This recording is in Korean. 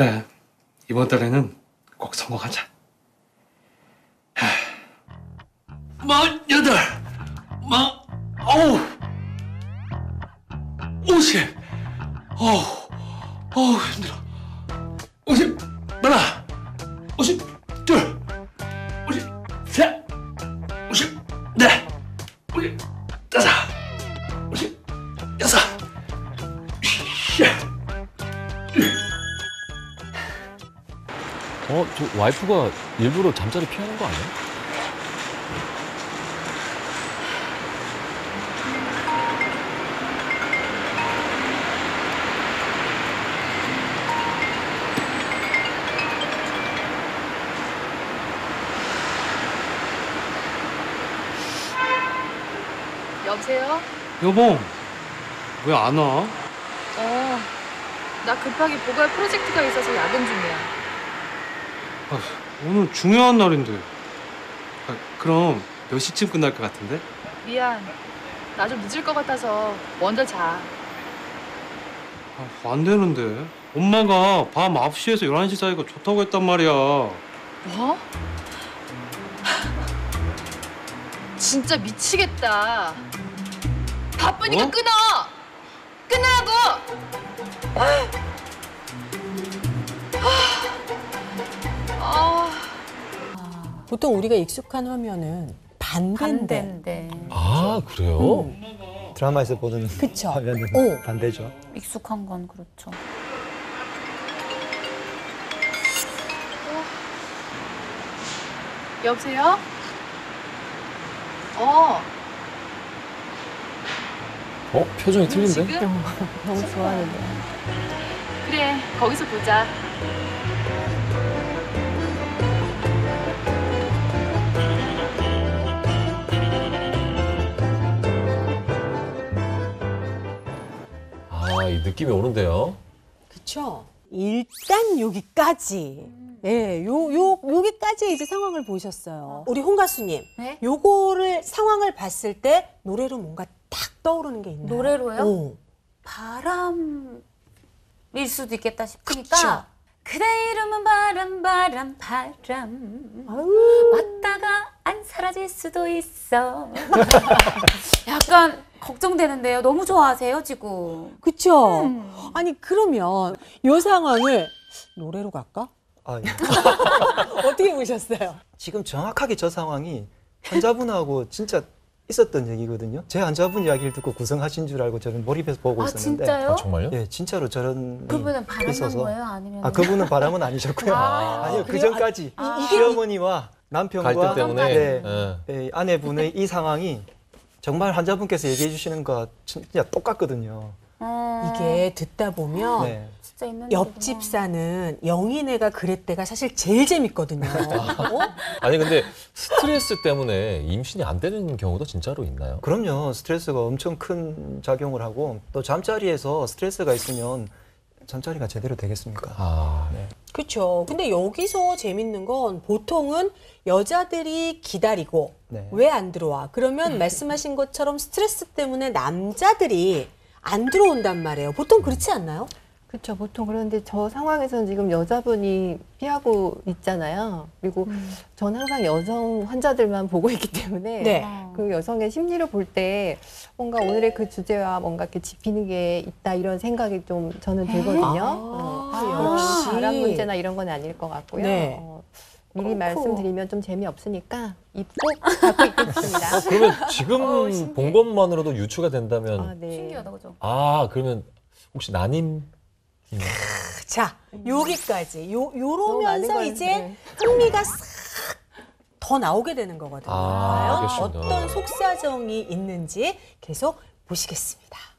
그래, 이번 달에는 꼭 성공하자. 48, 50. 힘들어. 50, 하나, 52, 53, 54, 55, 56. 저 와이프가 일부러 잠자리 피하는 거 아니야? 여보세요? 여보, 왜 안 와? 나 급하게 보고할 프로젝트가 있어서 야근 중이야. 오늘 중요한 날인데. 그럼 몇 시쯤 끝날 것 같은데? 미안. 나 좀 늦을 것 같아서 먼저 자. 안 되는데. 엄마가 밤 9시에서 11시 사이가 좋다고 했단 말이야. 뭐? 진짜 미치겠다. 바쁘니까 끊어! 끊으라고! 보통 우리가 익숙한 화면은 반대인데. 아, 그래요? 드라마에서 보는 그쵸? 화면은 반대죠. 익숙한 건 그렇죠. 여보세요? 표정이 틀린데? 지금? 너무 좋아하는데. 그래, 거기서 보자. 이 느낌이 오는데요? 그쵸? 일단 여기까지. 예, 여기까지 이제 상황을 보셨어요. 우리 홍 가수님. 네? 요거를 상황을 봤을 때 노래로 뭔가 탁 떠오르는 게 있나요? 노래로요? 바람일 수도 있겠다 싶으니까 그쵸? 그대 이름은 바람 왔다가 안 사라질 수도 있어. 약간 걱정되는데요. 너무 좋아하세요 지금. 그쵸? 아니 그러면 요 상황을 노래로 갈까? 예. 어떻게 보셨어요? 지금 정확하게 저 상황이 환자분하고 진짜 있었던 얘기거든요. 제 환자분 이야기를 듣고 구성하신 줄 알고 저는 몰입해서 보고 있었는데. 진짜요? 정말요? 예, 진짜로 저런 그분은 바람난 있어서. 거예요? 아니면? 그분은 바람은 아니셨고요. 아니요, 그 전까지 시어머니와 남편과 갈등 때문에? 네, 예, 아내분의 이 상황이 정말 환자분께서 얘기해 주시는 거 진짜 똑같거든요. 이게 듣다 보면 네. 진짜 있는 옆집 사는 영희네가 그랬대가 사실 제일 재밌거든요. 아니, 근데 스트레스 때문에 임신이 안 되는 경우도 진짜로 있나요? 그럼요. 스트레스가 엄청 큰 작용을 하고 또 잠자리에서 스트레스가 있으면 잠자리가 제대로 되겠습니까? 네. 그렇죠. 근데 여기서 재밌는 건 보통은 여자들이 기다리고 네. 왜 안 들어와? 그러면 말씀하신 것처럼 스트레스 때문에 남자들이 안 들어온단 말이에요. 보통 그렇지 않나요? 그렇죠. 보통 그런데 저 상황에서는 지금 여자분이 피하고 있잖아요. 그리고 전 항상 여성 환자들만 보고 있기 때문에 네. 그 여성의 심리를 볼 때 뭔가 오늘의 그 주제와 뭔가 이렇게 짚히는 게 있다 이런 생각이 좀 저는 들거든요. 역시. 바람 문제나 이런 건 아닐 것 같고요. 네. 미리 말씀드리면 좀 재미없으니까 입 꼭 닫고 있겠습니다. 그러면 지금 본 것만으로도 유추가 된다면 네. 신기하다 그죠? 그러면 혹시 난임? 자, 여기까지. 너무 요러면서 많은 이제 걸, 네. 흥미가 싹 더 나오게 되는 거거든요. 과연 알겠습니다. 어떤 속사정이 있는지 계속 보시겠습니다.